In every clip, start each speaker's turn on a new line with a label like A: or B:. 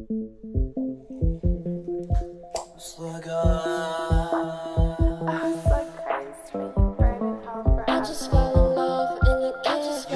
A: I just fell in love in the cage.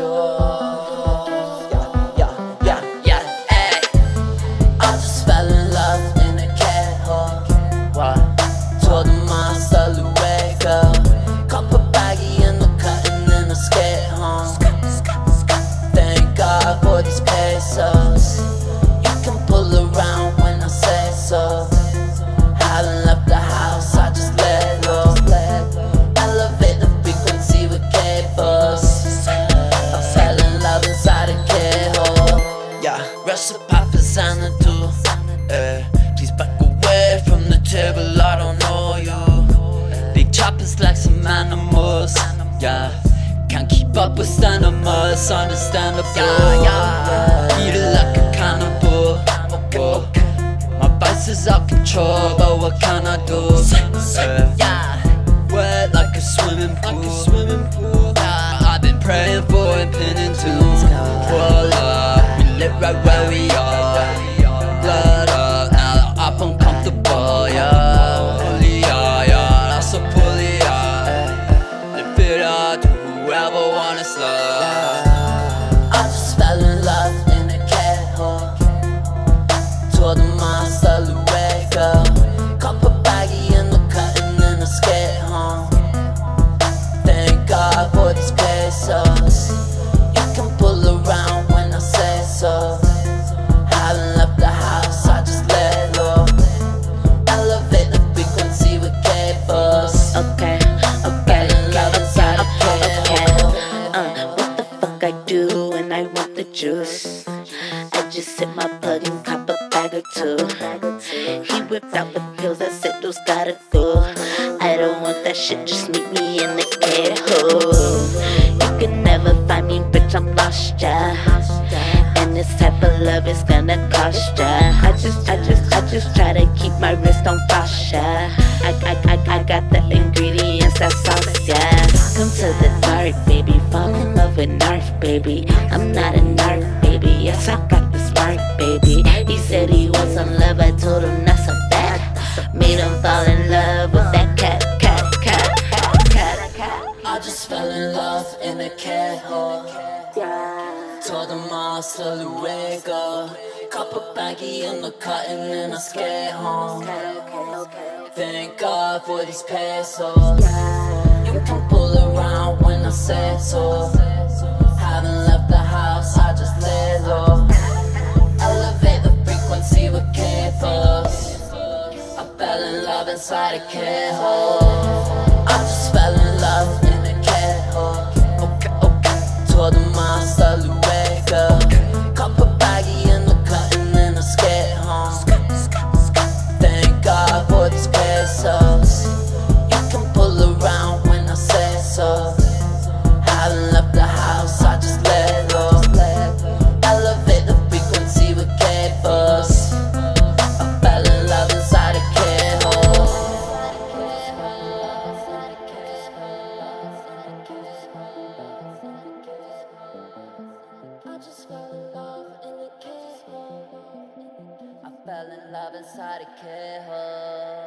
B: I just fell in love in a cat hole. Told him I stole away, girl. Cup a baggie in the cutting and I skate home. Thank God for these pesos. You can pull around when I say so. Haven't left the house, I just let go. Elevate the frequency with cables. I fell in love inside a K-hole. Rush the poppers and the do. Please back away from the table, I don't know you. Big choppers like some animals. Can't keep up with animals, understandable. Eat it like a cannibal. My vice is out control, but what can I do? Wet like a swimming pool. I've been praying for and pinning tunes. Voila, we live right where we are. Blood up, now I'm uncomfortable, Holy, that's a pulley, live it up to whoever want us love. I just fell in love in a cat hole. Told him I stole away, girl. Cup a baggie in the cutting and I skate home. Thank God for these pesos. You can pull around when I say so. Haven't left the house, I just let go. Elevate the frequency with cables.
C: Okay. What the fuck I do when I want the juice? I just hit my plug and cop a bag or two. He whipped out the pills, I said those gotta go. I don't want that shit, just meet me in the K-hole. You can never find me, bitch, I'm lost, yeah. And this type of love is gonna cost ya. I just try to keep my wrist on frost, yeah. I got the ingredients, that sauce, yeah. Come to the dark, baby, fall in love with Narf, baby. I'm not a narc, baby, yes, I got the spark, baby. He said he was in love, I told him that's a fact. Made him fall in love with that cat.
B: I just fell in love in a cat hole. Told him I stole away, girl. Cup a baggie in the cutting and I skate home. Thank God for these pesos. You can pull around when I say so. Haven't left the house, I just let go. Elevate the frequency with cables. I fell in love inside a K-hole. I just fell in love in a K-hole. Told him I stole away, girl. Cup a baggie in the cutting and I skate home. Thank God for these pesos. You can pull around when I say so. Haven't left the house, I just let go. Elevate the frequency with cables. I fell in love inside a K-hole.
A: I just fell in love in the cage.
B: I fell in love inside a K-hole.